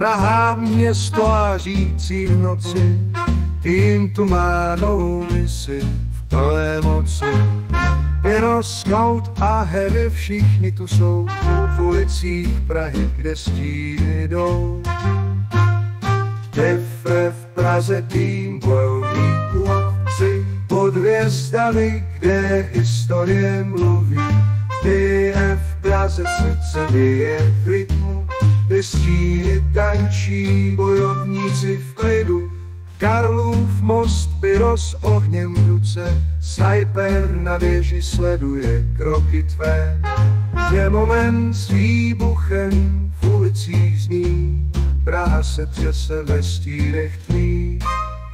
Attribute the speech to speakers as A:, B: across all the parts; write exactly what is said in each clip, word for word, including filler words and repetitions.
A: Praha město vářící v noci, tým tu má novou misi v plné moci. Piro, Scout a Harry, všichni tu jsou v ulicích Prahy, kde stíny jdou. Defre v Praze tým bojovníků si pod hvězdami, kde historie mluví. Ty je v Praze srdce bije v rytmu, kde stíny tančí bojovníci v klidu. Karlův most, Piro s ohněm v ruce, snajper na věži sleduje kroky tvé. Je moment s výbuchem v ulicích zní, Praha se třese ve stínech tmých.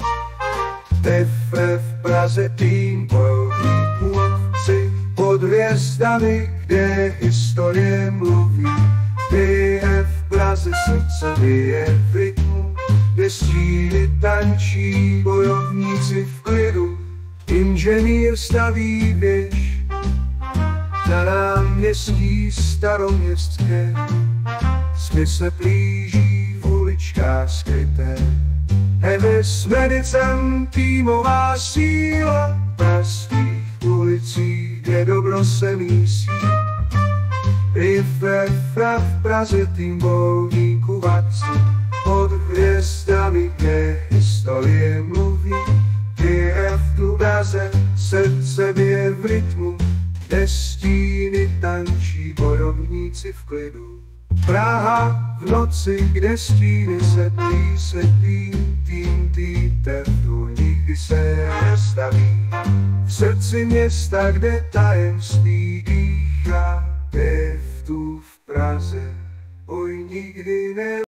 A: Defre v Praze tým bojovníků si pod hvězdami, kde historie mluví. Ty je v Praze srdce bije v rytmu, kde stíny tančí bojovníci v klidu. Inženýr staví věž na náměstí staroměstské, sny se plíží v uličkách skryté. Heves medicem týmová síla v pražských ulicích, kde dobro se mísí. I v Praze tým bojovníků vadci pod hvězdami, kde historie mluví. Je v Praze srdce bije v rytmu, kde stíny tančí bojovníci v klidu. Praha v noci, kde stíny se tlí, se tým, tým, týte, tu nikdy se nestaví. V srdci města, kde tajemství dýchá, je v tu v Praze, oj nikdy ne.